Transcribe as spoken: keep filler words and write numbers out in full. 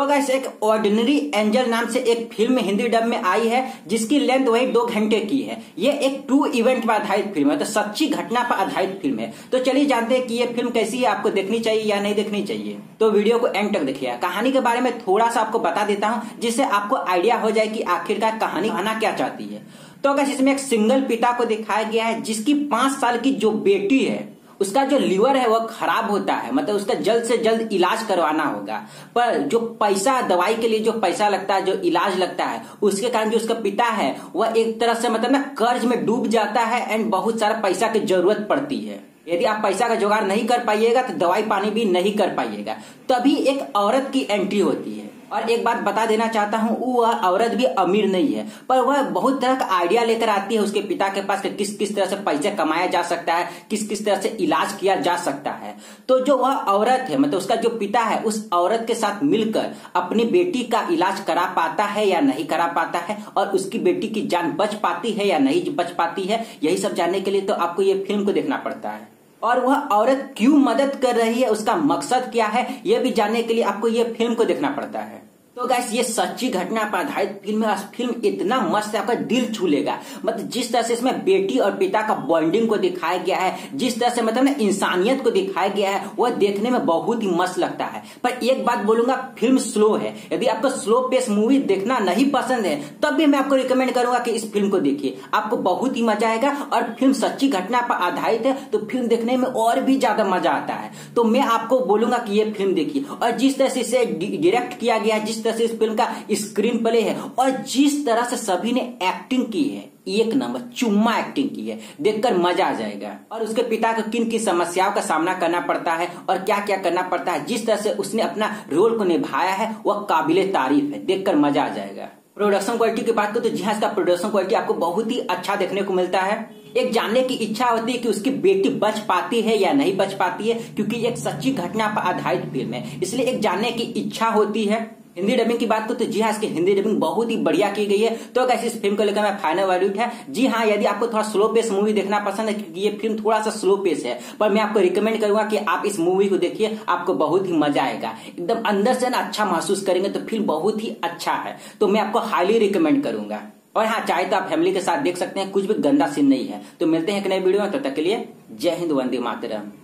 तो गाइस एक ordinary angel नाम से एक फिल्म हिंदी डब में आई है जिसकी लेंथ वही दो घंटे की है। ये एक ट्रू इवेंट पर आधारित फिल्म है, तो सच्ची घटना पर आधारित फिल्म है। तो चलिए जानते हैं कि ये फिल्म कैसी है, आपको देखनी चाहिए या नहीं देखनी चाहिए। तो वीडियो को एंड तक देखिए। कहानी के बारे में थोड़ा सा आपको बता देता हूँ जिससे आपको आइडिया हो जाए कि आखिरकार कहानी कहना क्या चाहती है। तो गाइस इसमें एक सिंगल पिता को दिखाया गया है जिसकी पांच साल की जो बेटी है उसका जो लीवर है वह खराब होता है, मतलब उसका जल्द से जल्द इलाज करवाना होगा। पर जो पैसा दवाई के लिए जो पैसा लगता है, जो इलाज लगता है, उसके कारण जो उसका पिता है वह एक तरह से मतलब ना कर्ज में डूब जाता है एंड बहुत सारा पैसा की जरूरत पड़ती है। यदि आप पैसा का जुगाड़ नहीं कर पाइएगा तो दवाई पानी भी नहीं कर पाइएगा। तभी एक औरत की एंट्री होती है। और एक बात बता देना चाहता हूँ, वह औरत भी अमीर नहीं है, पर वह बहुत तरह का आइडिया लेकर आती है उसके पिता के पास कि किस किस तरह से पैसे कमाया जा सकता है, किस किस तरह से इलाज किया जा सकता है। तो जो वह औरत है, मतलब उसका जो पिता है, उस औरत के साथ मिलकर अपनी बेटी का इलाज करा पाता है या नहीं करा पाता है, और उसकी बेटी की जान बच पाती है या नहीं बच पाती है, यही सब जानने के लिए तो आपको ये फिल्म को देखना पड़ता है। और वह औरत क्यों मदद कर रही है, उसका मकसद क्या है, यह भी जानने के लिए आपको यह फिल्म को देखना पड़ता है। तो गाइस ये सच्ची घटना पर आधारित फिल्म है। फिल्म इतना मस्त है, आपका दिल छू लेगा। मतलब जिस तरह से इसमें बेटी और पिता का बॉन्डिंग को दिखाया गया है, जिस तरह से मतलब ना इंसानियत को दिखाया गया है, वह देखने में बहुत ही मस्त लगता है। पर एक बात बोलूंगा, फिल्म स्लो है। यदि आपको स्लो पेस मूवी देखना नहीं पसंद है तब भी मैं आपको रिकमेंड करूंगा कि इस फिल्म को देखिए, आपको बहुत ही मजा आएगा। और फिल्म सच्ची घटना पर आधारित है तो फिल्म देखने में और भी ज्यादा मजा आता है। तो मैं आपको बोलूंगा कि ये फिल्म देखिए। और जिस तरह से इसे डायरेक्ट किया गया है, जिस तरह से इस फिल्म का स्क्रीन प्ले है, और जिस तरह से सभी ने एक्टिंग की है, एक नंबर चुम्मा एक्टिंग की है, देखकर मजा आ जाएगा। और उसके पिता को किन किन समस्याओं का सामना करना पड़ता है और क्या क्या करना पड़ता है, जिस तरह से उसने अपना रोल को निभाया है, वह काबिले तारीफ है, देखकर मजा आ जाएगा। प्रोडक्शन क्वालिटी की बात करें तो जी हाँ, इसका प्रोडक्शन क्वालिटी आपको बहुत ही अच्छा देखने को मिलता है। एक जानने की इच्छा होती है कि उसकी बेटी बच पाती है या नहीं बच पाती है, क्योंकि एक सच्ची घटना पर आधारित फिल्म है, इसलिए एक जानने की इच्छा होती है। हिंदी डबिंग की बात करो तो जी हाँ, इसकी हिंदी डबिंग बहुत ही बढ़िया की गई है। तो कैसे इस फिल्म को लेकर मैं फाइनल वर्डिक्ट है जी हाँ, यदि आपको थोड़ा स्लो पेस मूवी देखना पसंद है, क्योंकि ये फिल्म थोड़ा सा स्लो पेस है, पर मैं आपको रिकमेंड करूंगा कि आप इस मूवी को देखिए, आपको बहुत ही मजा आएगा। एकदम अंदर से ना अच्छा महसूस करेंगे, तो फिल्म बहुत ही अच्छा है। तो मैं आपको हाईली रिकमेंड करूंगा। और हाँ, चाहे तो आप फैमिली के साथ देख सकते हैं, कुछ भी गंदा सीन नहीं है। तो मिलते हैं एक नए वीडियो में, तब तक के लिए जय हिंद, वंदे मातरम।